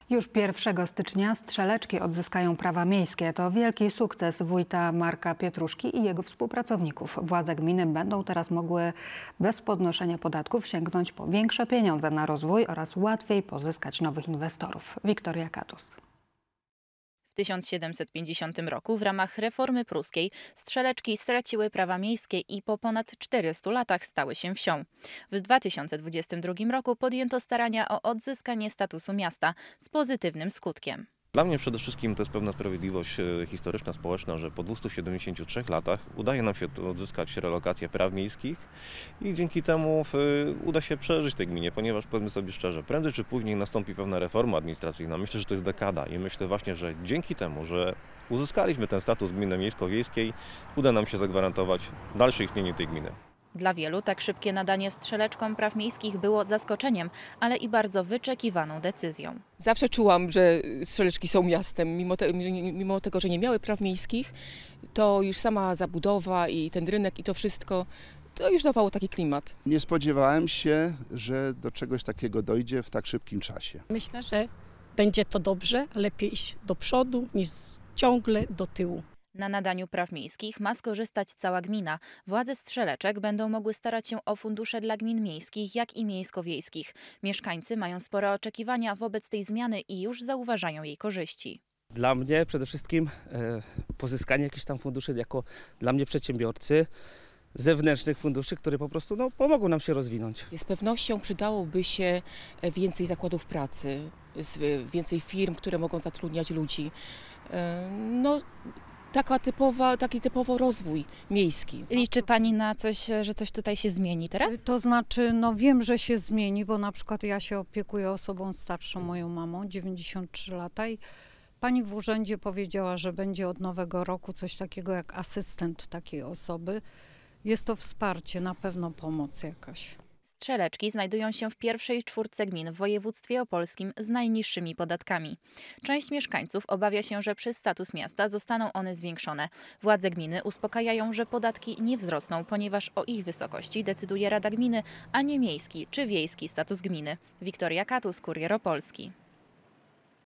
Już 1 stycznia Strzeleczki odzyskają prawa miejskie. To wielki sukces wójta Marka Pietruszki i jego współpracowników. Władze gminy będą teraz mogły bez podnoszenia podatków sięgnąć po większe pieniądze na rozwój oraz łatwiej pozyskać nowych inwestorów. Wiktoria Katus. W 1750 roku w ramach reformy pruskiej Strzeleczki straciły prawa miejskie i po ponad 400 latach stały się wsią. W 2022 roku podjęto starania o odzyskanie statusu miasta z pozytywnym skutkiem. Dla mnie przede wszystkim to jest pewna sprawiedliwość historyczna, społeczna, że po 273 latach udaje nam się odzyskać relokację praw miejskich i dzięki temu uda się przeżyć tej gminie, ponieważ powiedzmy sobie szczerze, prędzej czy później nastąpi pewna reforma administracyjna. Myślę, że to jest dekada i myślę właśnie, że dzięki temu, że uzyskaliśmy ten status gminy miejsko-wiejskiej, uda nam się zagwarantować dalsze istnienie tej gminy. Dla wielu tak szybkie nadanie Strzeleczkom praw miejskich było zaskoczeniem, ale i bardzo wyczekiwaną decyzją. Zawsze czułam, że Strzeleczki są miastem, mimo tego, że nie miały praw miejskich, to już sama zabudowa i ten rynek i to wszystko, to już dawało taki klimat. Nie spodziewałem się, że do czegoś takiego dojdzie w tak szybkim czasie. Myślę, że będzie to dobrze, lepiej iść do przodu niż ciągle do tyłu. Na nadaniu praw miejskich ma skorzystać cała gmina. Władze Strzeleczek będą mogły starać się o fundusze dla gmin miejskich, jak i miejsko-wiejskich. Mieszkańcy mają spore oczekiwania wobec tej zmiany i już zauważają jej korzyści. Dla mnie przede wszystkim pozyskanie jakichś tam funduszy jako dla mnie przedsiębiorcy, zewnętrznych funduszy, które po prostu pomogą nam się rozwinąć. Z pewnością przydałoby się więcej zakładów pracy, więcej firm, które mogą zatrudniać ludzi. Taki typowo rozwój miejski. Liczy Pani na coś, że coś tutaj się zmieni teraz? To znaczy, wiem, że się zmieni, bo na przykład ja się opiekuję osobą starszą, moją mamą, 93 lata i pani w urzędzie powiedziała, że będzie od nowego roku coś takiego jak asystent takiej osoby. Jest to wsparcie, na pewno pomoc jakaś. Strzeleczki znajdują się w pierwszej czwórce gmin w województwie opolskim z najniższymi podatkami. Część mieszkańców obawia się, że przez status miasta zostaną one zwiększone. Władze gminy uspokajają, że podatki nie wzrosną, ponieważ o ich wysokości decyduje Rada Gminy, a nie miejski czy wiejski status gminy. Wiktoria Katus, Kurier Opolski.